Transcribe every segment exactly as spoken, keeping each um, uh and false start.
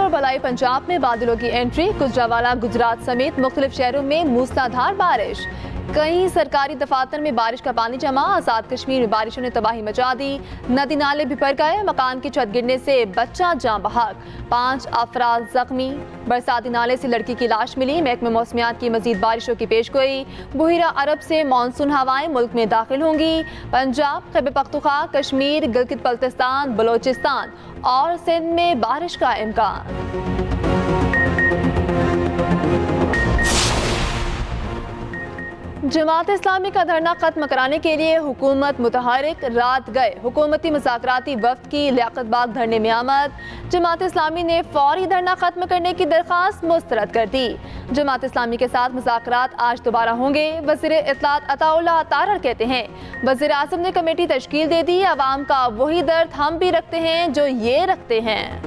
और बलाई पंजाब में बादलों की एंट्री, गुजरावाला गुजरात समेत मुख्तलिफ शहरों में मूसलाधार बारिश। कई सरकारी दफातर में बारिश का पानी जमा, आजाद कश्मीर में बारिशों ने तबाही मचा दी। नदी नाले भी भर गए, मकान की छत गिरने से बच्चा जाँ बहक, पांच अफराद जख्मी। बरसाती नाले से लड़की की लाश मिली। महकमे मौसमियात की मजीद बारिशों की पेशगोई। बुहिरा अरब से मानसून हवाएं मुल्क में दाखिल होंगी। पंजाब, खैबर पख्तूनख्वा, कश्मीर, गिलगित बल्तिस्तान, बलोचिस्तान और सिंध में बारिश का इम्कान। जमात इस्लामी का धरना खत्म कराने के लिए हुकूमत मुतहरिक, रात गए हुकूमती मुज़ाकराती वफ्द की लियाकत बाग धरने में आमद। जमात इस्लामी ने फौरी धरना खत्म करने की दरख्वास्त मुस्तरद कर दी। जमात इस्लामी के साथ मुज़ाकरात आज दोबारा होंगे। वज़ीर इत्तलात अताउल्लाह तारड़ कहते हैं, वज़ीर आज़म ने कमेटी तश्कील दे दी। अवाम का वही दर्द हम भी रखते हैं जो ये रखते हैं।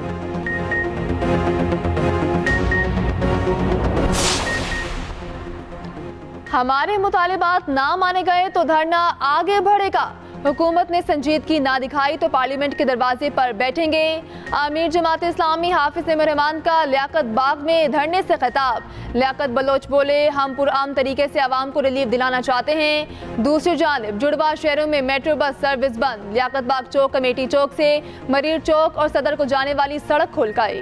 हमारे मुतालिबात ना माने गए तो धरना आगे बढ़ेगा। हुकूमत ने संजीदगी ना दिखाई तो पार्लियामेंट के दरवाजे पर बैठेंगे। आमिर जमात इस्लामी हाफिज रहमान का लियाकत बाग में धरने से खिताब। लियाकत बलोच बोले, हम पुरअमन तरीके से आवाम को रिलीफ दिलाना चाहते हैं। दूसरी जानिब जुड़वा शहरों में मेट्रो बस सर्विस बंद। लियाकत बाग चौक, कमेटी चौक से मरीर चौक और सदर को जाने वाली सड़क खुल गई।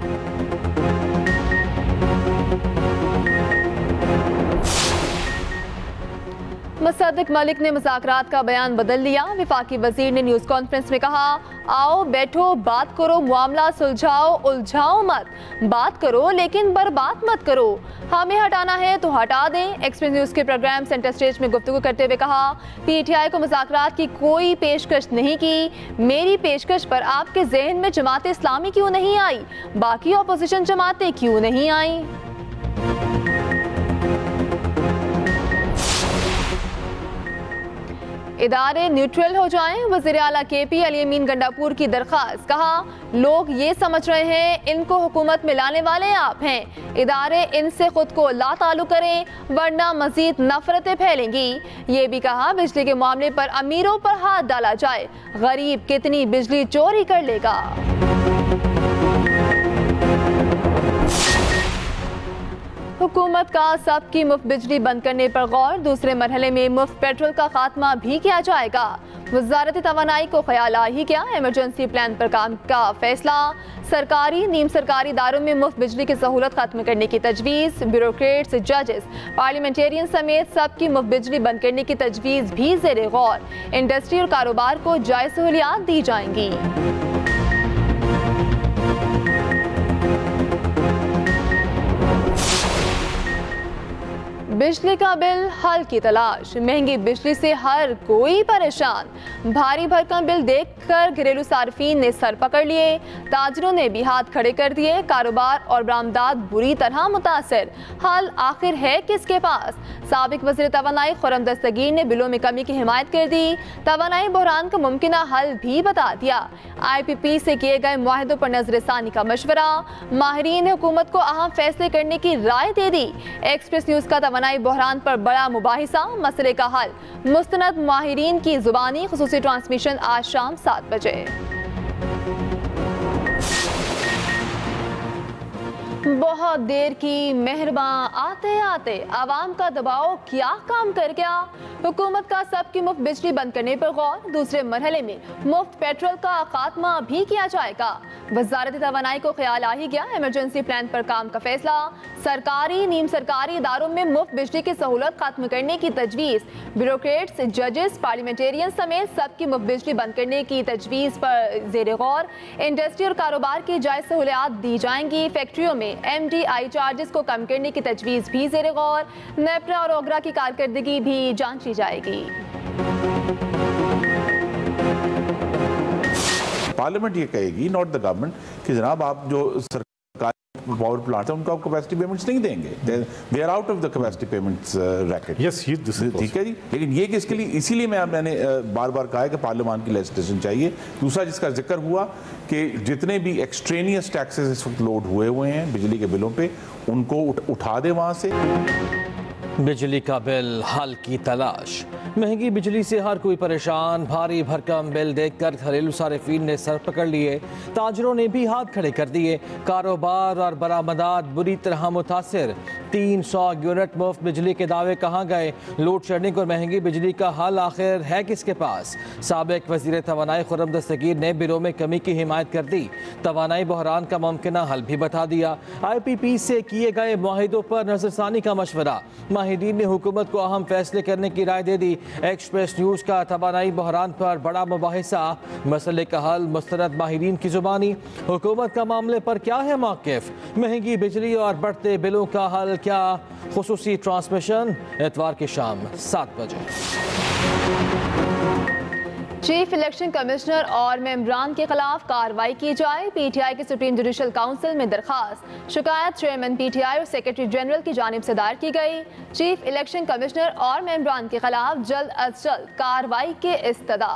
मुसद्दिक मलिक ने मुज़ाकरात का बयान बदल लिया। विफाकी वजीर ने न्यूज़ कॉन्फ्रेंस में कहा, आओ बैठो, बात करो, मामला सुलझाओ, उलझाओ मत। बात करो लेकिन बर्बाद मत करो। हमें हटाना है तो हटा दें। एक्सप्रेस न्यूज़ के प्रोग्राम सेंटर स्टेज में गुफ्तगू करते हुए कहा, पीटीआई को मुज़ाकरात की कोई पेशकश नहीं की। मेरी पेशकश पर आपके जहन में जमात इस्लामी क्यों नहीं आई? बाकी अपोजिशन जमातें क्यों नहीं आई? इदारे न्यूट्रल हो जाएं, वज़ीर आला के पी अली अमीन गंडापुर की दरख्वास्त। कहा, लोग ये समझ रहे हैं इनको हुकूमत में लाने वाले आप हैं। इदारे इनसे खुद को ला ताल्लु करें वरना मजीद नफरतें फैलेंगी। ये भी कहा, बिजली के मामले पर अमीरों पर हाथ डाला जाए, गरीब कितनी बिजली चोरी कर लेगा। हुकूमत का सबकी मुफ्त बिजली बंद करने पर गौर। दूसरे मरहले में मुफ्त पेट्रोल का खात्मा भी किया जाएगा। वज़ारत तवानाई को ख्याल आ ही क्या, इमरजेंसी प्लान पर काम का फैसला। सरकारी नीम सरकारी इदारों में मुफ्त बिजली की सहूलत खत्म करने की तजवीज़। ब्यूरोक्रेट्स, जजेस, पार्लियामेंटेरियन समेत सबकी मुफ्त बिजली बंद करने की तजवीज़ भी ज़ेरे गौर। इंडस्ट्री और कारोबार को जायज़ सहूलियात दी जाएंगी। बिजली का बिल हल की तलाश। महंगी बिजली से हर कोई परेशान। भारी भरकम बिल देखकर घरेलू सार्फिन ने सर पकड़ लिए। ताजरों ने भी हाथ खड़े कर दिए। कारोबार और बरामदात बुरी तरह मुतासर। हल आखिर है किसके पास? साबिक वज़ीर तवानाई खुर्रम दस्तगीर ने बिलों में कमी की हिमायत कर दी। तवानाई बहरान का मुमकिना हल भी बता दिया। आई पी पी से किए गए मुआहदों पर नजरसानी का मशवरा। माहिरीन ने हुकूमत को अहम फैसले करने की राय दे दी। एक्सप्रेस न्यूज़ का तवानाई बहरान पर बड़ा मुबाहिसा, मसले का हल। मुस्तनद माहिरीन की जुबानी खुसूसी ट्रांसमिशन आज शाम सात बजे। बहुत देर की मेहरबान, आते आते आवाम का दबाव क्या काम कर गया? हुकूमत का सबकी मुफ्त बिजली बंद करने पर गौर। दूसरे मरहले में मुफ्त पेट्रोल का खात्मा भी किया जाएगा। वज़ारत तवानाई को ख्याल आ ही गया, इमरजेंसी प्लान पर काम का फैसला। सरकारी नीम सरकारी इदारों में मुफ्त बिजली की सहूलत खत्म करने की तजवीज़। ब्यूरोक्रेट्स, जजेस, पार्लियामेंटेरियन समेत सबकी मुफ्त बिजली बंद करने की तजवीज़ पर ज़ेरे गौर। इंडस्ट्री और कारोबार की जायज़ सहूलियात दी जाएंगी। फैक्ट्रियों में एम डी आई चार्जेस को कम करने की तजवीज़ भी ज़ेरे गौर। नेपरा और ओगरा की कारकर्दगी भी जांची जाएगी। पार्लियामेंट ये कहेगी, नॉट द गवर्नमेंट, कि जनाब आप जो सरकारी पावर प्लांट है उनको आप कैपेसिटी पेमेंट्स नहीं देंगे। They are out of the capacity payments racket. Yes, ठीक है जी। लेकिन ये किसके लिए? इसीलिए मैं मैंने बार बार कहा है कि पार्लियामान की लेजिस्लेशन चाहिए। दूसरा जिसका जिक्र हुआ कि जितने भी एक्सट्रेनियस टैक्सेस इस वक्त लोड हुए हुए हैं बिजली के बिलों पे, उनको उठ, उठा दे वहाँ से। बिजली का बिल हल की तलाश। महंगी बिजली से हर कोई परेशान। भारी भरकम बिल देखकर घरेलू सारिफीन ने सर पकड़ लिए। ताजरों ने भी हाथ खड़े कर दिए। कारोबार और बरामदात बुरी तरह मुतासिर। तीन सौ यूनिट मुफ्त बिजली के दावे कहाँ गए? लोड शेडिंग और महंगी बिजली का हल आखिर है किसके पास? साबिक वजीर तवानाई खुर्रम दस्तगीर ने बिलों में कमी की हिमायत कर दी। तवानाई बहरान का मुमकिन हल भी बता दिया। आई पी पी से किए गए मुआहिदों पर नजरसानी का मशवरा। माहिदीन ने हुकूमत को अहम फैसले करने की राय दे दी। एक्सप्रेस न्यूज़ का तवानाई बहरान पर बड़ा मुबाहिसा। मसले का हल मुस्तरद माहिरीन की जुबानी। हुकूमत का मामले पर क्या है मौक़िफ़? महंगी बिजली और बढ़ते बिलों का हल क्या? खुसूसी ट्रांसमिशन इतवार की शाम सात बजे। चीफ इलेक्शन कमिश्नर और मेंबरान के खिलाफ कार्रवाई की जाए। पीटीआई के सुप्रीम जुडिशल काउंसिल में दरखास्त। शिकायत चेयरमैन पीटीआई और सेक्रेटरी जनरल की जानिब से दायर की गई। चीफ इलेक्शन कमिश्नर और मेंबरान के खिलाफ जल्द अज जल्द कार्रवाई के इस्तदा।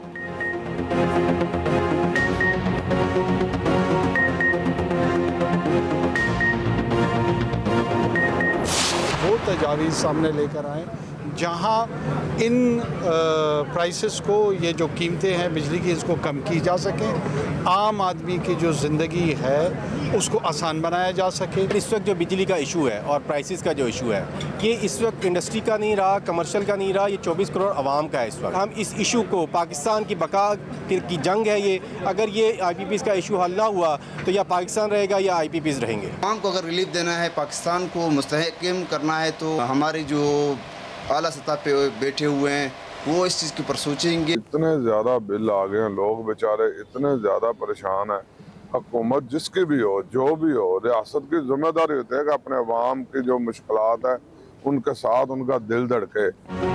वो तजावीज़ सामने लेकर आएँ जहाँ इन प्राइसेस को, ये जो कीमतें हैं बिजली की, इसको कम की जा सके। आम आदमी की जो ज़िंदगी है उसको आसान बनाया जा सके। इस वक्त जो बिजली का इशू है और प्राइसेस का जो इशू है, ये इस वक्त इंडस्ट्री का नहीं रहा, कमर्शियल का नहीं रहा, ये चौबीस करोड़ आवाम का है। इस वक्त हम इस इशू को, पाकिस्तान की बका की जंग है ये, अगर ये आई पी पीज़ का इशू हल ना हुआ तो या पाकिस्तान रहेगा या आई पी पीज़ रहेंगे। आवाम को अगर रिलीफ देना है, पाकिस्तान को मुस्तहकम करना है, तो हमारी जो आला सतह पे बैठे हुए हैं वो इस चीज़ के ऊपर सोचेंगे। इतने ज़्यादा बिल आ गए हैं, लोग बेचारे इतने ज़्यादा परेशान हैं। हुकूमत जिसकी भी हो, जो भी हो, रियासत की जिम्मेदारी होती है कि अपने अवाम की जो मुश्किलात है उनके साथ उनका दिल धड़के।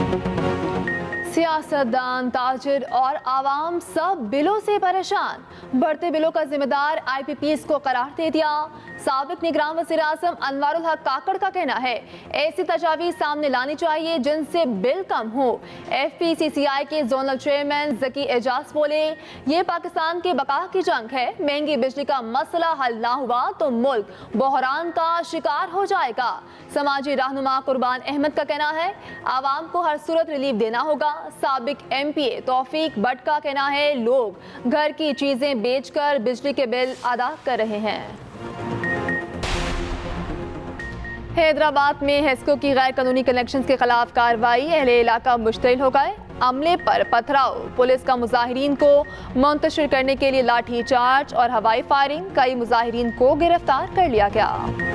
सियासतदान, ताजिर और आवाम सब बिलों से परेशान। बढ़ते बिलों का जिम्मेदार आई पी पीज़ को करार दे दिया। साबिक निगरान वज़ीर आज़म अनवारुल हक काकड़ का कहना है ऐसी तजावीज़ सामने लानी चाहिए जिनसे बिल कम हो। एफ पी सी सी आई के जोनल चेयरमैन ज़की एजाज बोले, ये पाकिस्तान की बका की जंग है। महंगी बिजली का मसला हल ना हुआ तो मुल्क बहरान का शिकार हो जाएगा। समाजी रहनुमा कुर्बान अहमद का कहना है आवाम को हर सूरत रिलीफ देना होगा। साबिक M P A Taufiq Bhatt का कहना है लोग घर की चीजें बेचकर बिजली के बिल अदा कर रहे हैं। हैदराबाद में हेस्को की गैर कानूनी कनेक्शंस के खिलाफ कार्रवाई। अहले इलाका मुश्तिल हो गए। अमले पर पथराव। पुलिस का मुजाहिरीन को मुंतशिर करने के लिए लाठी चार्ज और हवाई फायरिंग। कई मुजाहिरीन को गिरफ्तार कर लिया गया।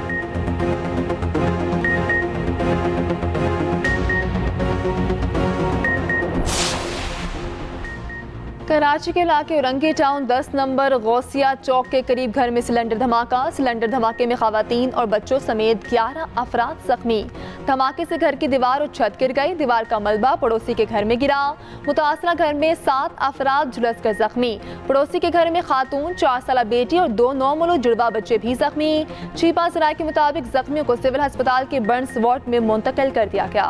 कराची के इलाके औरंगी टाउन दस नंबर गौसिया चौक के करीब घर में सिलेंडर धमाका। सिलेंडर धमाके में खवातीन और बच्चों समेत ग्यारह अफराद जख्मी। धमाके से घर की दीवार और छत गिर गई। दीवार का मलबा पड़ोसी के घर में गिरा। मुतासरा घर में सात अफराद झुलस कर जख्मी। पड़ोसी के घर में खातून, चार साल बेटी और दो नौमौलूद जुड़वा बच्चे भी जख्मी। चीपा सराय के मुताबिक जख्मियों को सिविल अस्पताल के बर्न्स वार्ड में मुंतकिल कर दिया गया।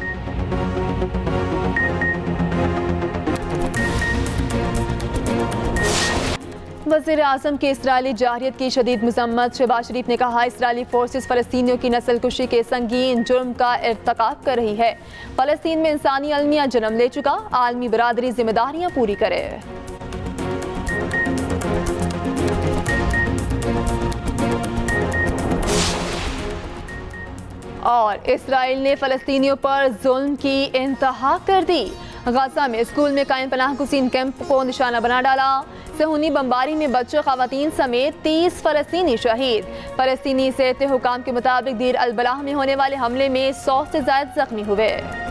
वज़ीर आज़म की इसराइली जारियत की शदीद मज़म्मत। शहबाज शरीफ ने कहा इसराइली फोर्सेस फ़लस्तीनियों की नस्ल कुशी के संगीन जुर्म का इर्तिकाब कर रही है। फ़लस्तीन में इंसानी अलमिया जन्म ले चुका। आलमी बरादरी जिम्मेदारियाँ पूरी करे। और इसराइल ने फ़लस्तीनियों पर जुल्म की इंतहा कर दी। गाज़ा में स्कूल में कायम पनाह गुज़ीन कैंप को निशाना बना डाला। सहूनी बमबारी में बच्चों, खवातीन समेत तीस फ़लस्तीनी शहीद। फ़लस्तीनी सेहत हुकाम के मुताबिक दीर अल बलाह में होने वाले हमले में सौ से ज़ायद जख्मी हुए।